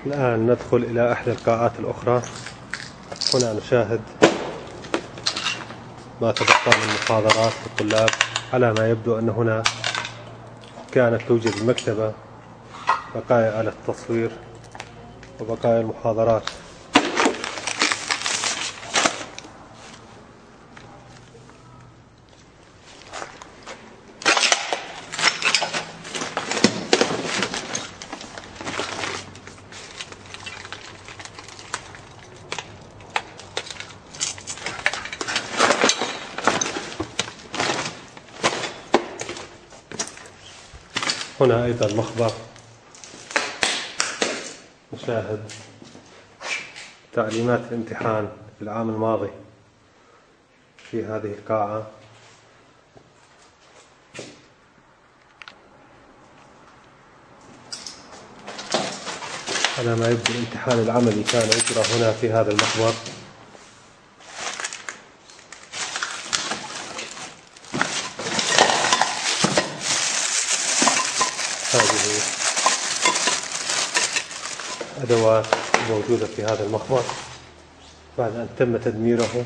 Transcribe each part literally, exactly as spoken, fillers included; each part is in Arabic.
الآن ندخل إلى إحدى القاعات الأخرى. هنا نشاهد ما تبقى من محاضرات للطلاب. على ما يبدو أن هنا كانت توجد المكتبة، بقايا آلة التصوير وبقايا المحاضرات. هنا أيضا مخبر، نشاهد تعليمات الامتحان في العام الماضي في هذه القاعة. على ما يبدو الامتحان العملي كان يجرى هنا في هذا المخبر. هذه أدوات موجودة في هذا المخبر بعد أن تم تدميره.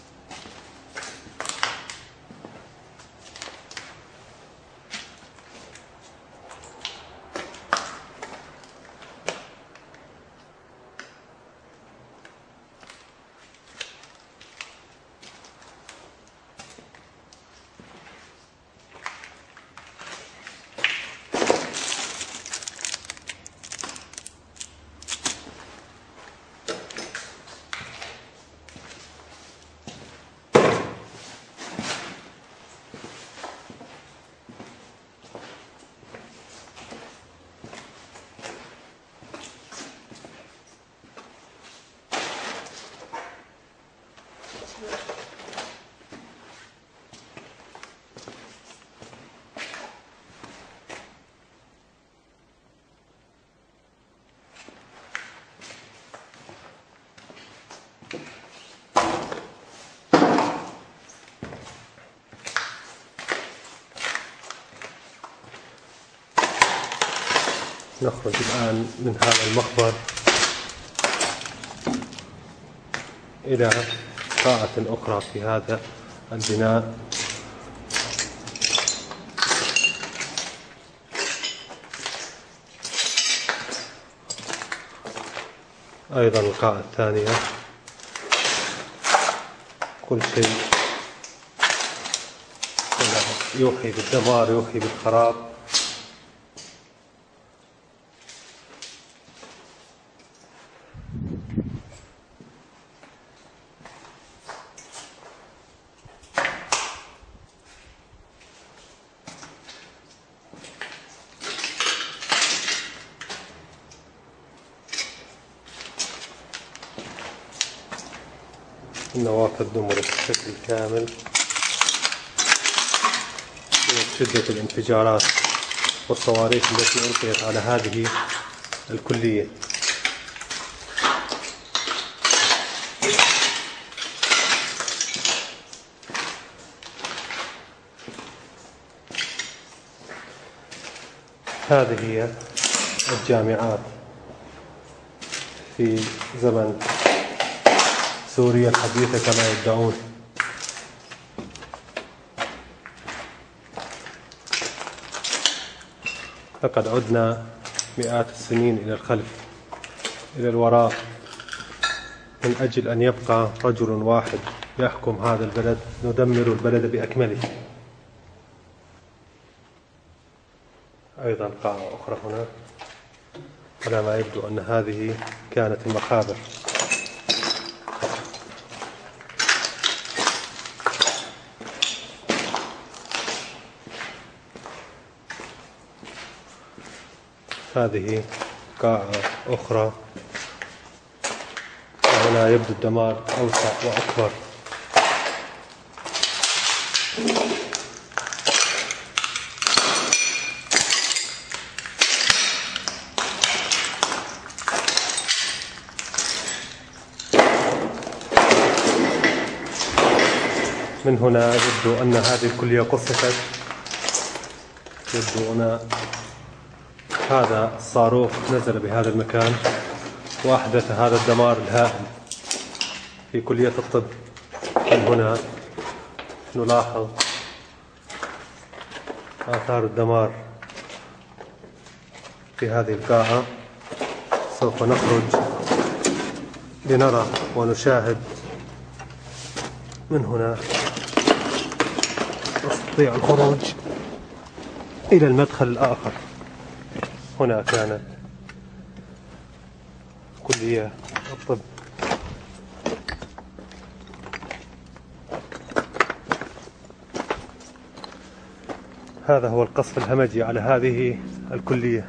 نخرج الآن من هذا المخبر إلى قاعة أخرى في هذا البناء. أيضا القاعة الثانية، كل شيء يوحي بالدمار، يوحي بالخراب. النوافذ دمرت بشكل كامل بسبب شدة الانفجارات والصواريخ التي ألقيت على هذه الكلية. هذه هي الجامعات في زمن سوريا الحديثة كما يدعون. لقد عدنا مئات السنين إلى الخلف، إلى الوراء، من أجل أن يبقى رجل واحد يحكم هذا البلد. ندمر البلد بأكمله. أيضا قاعة أخرى هنا. على ما يبدو أن هذه كانت المقابر. هذه قاعة أخرى، وهنا يبدو الدمار أوسع وأكبر. من هنا يبدو أن هذه الكلية قصفت. يبدو هنا هذا الصاروخ نزل بهذا المكان. وأحدث هذا الدمار الهائل في كلية الطب. من هنا نلاحظ آثار الدمار في هذه القاعة. سوف نخرج لنرى ونشاهد. من هنا نستطيع الخروج إلى المدخل الآخر. هنا كانت كلية الطب. هذا هو القصف الهمجي على هذه الكلية.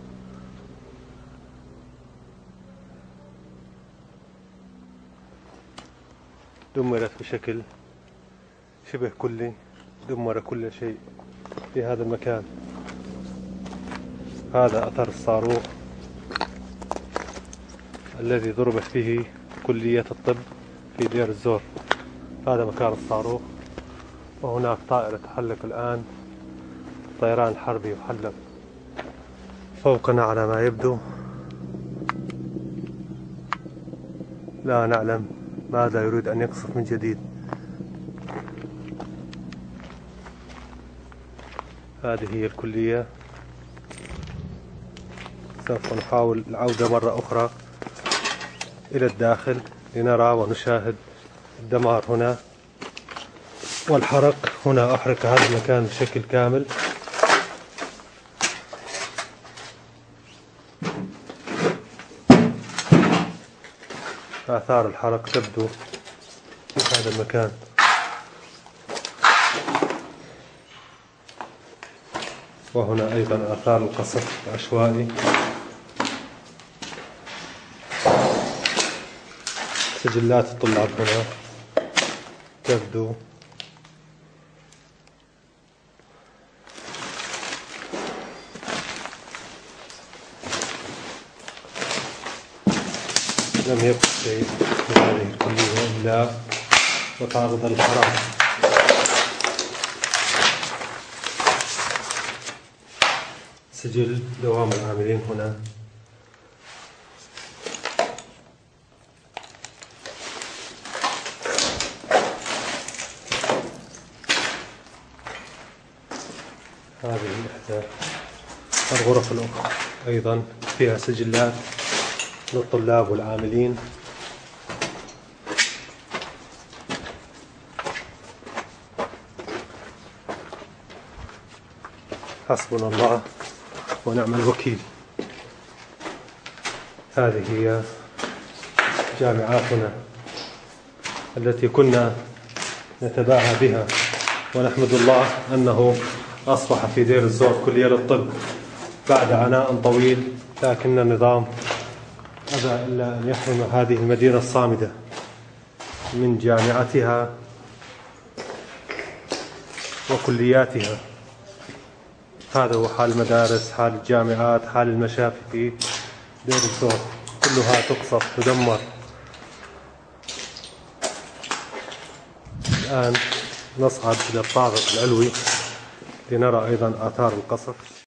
دمرت بشكل شبه كلي، دمر كل شيء في هذا المكان. هذا أثر الصاروخ الذي ضربت به كلية الطب في دير الزور. هذا مكان الصاروخ، وهناك طائرة تحلق الآن، طيران حربي يحلق فوقنا على ما يبدو. لا نعلم ماذا يريد أن يقصف من جديد. هذه هي الكلية. سوف نحاول العودة مرة أخرى إلى الداخل لنرى ونشاهد الدمار هنا والحرق. هنا أحرق هذا المكان بشكل كامل. آثار الحرق تبدو في هذا المكان. وهنا أيضا آثار القصف العشوائي. سجلات الطلاب هنا تبدو. لم يبق شيء في هذه الكلية إلا وتعرض للحرائق. سجل دوام العاملين هنا. هذه إحدى الغرف الأخرى أيضا فيها سجلات للطلاب والعاملين. حسبنا الله ونعم الوكيل. هذه هي جامعاتنا التي كنا نتباهى بها، ونحمد الله أنه أصبح في دير الزور كلية للطب بعد عناء طويل. لكن النظام أبى إلا أن يحرم هذه المدينة الصامدة من جامعتها وكلياتها. هذا هو حال المدارس، حال الجامعات، حال المشافي في دير الزور، كلها تقصف تدمر. الآن نصعد إلى الطابق العلوي لنرى أيضا آثار القصف.